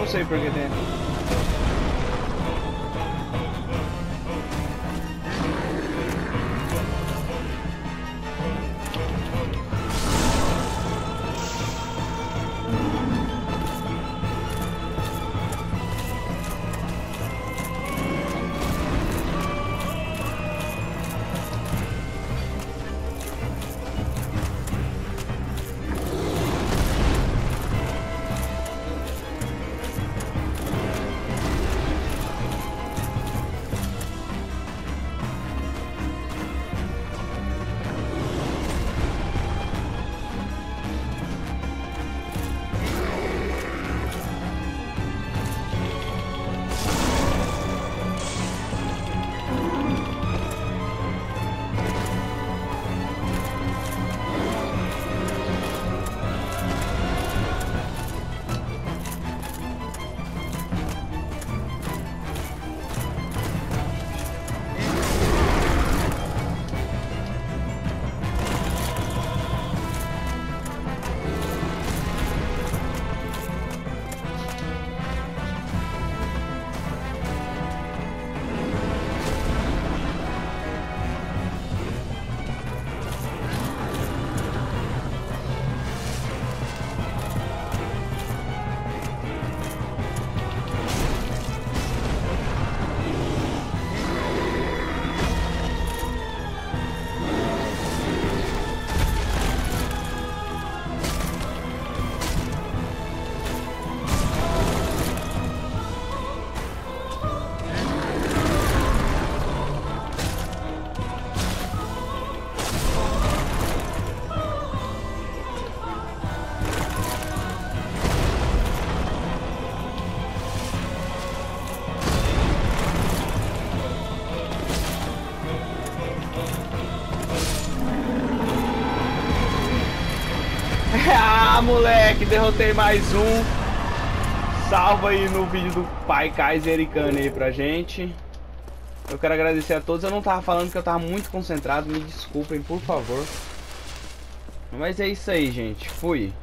Não sei por que tem. Ah, moleque, derrotei mais um. Salva aí no vídeo do pai Kaiser Ericane aí pra gente. Eu quero agradecer a todos. Eu não tava falando que eu tava muito concentrado. Me desculpem, por favor. Mas é isso aí, gente. Fui.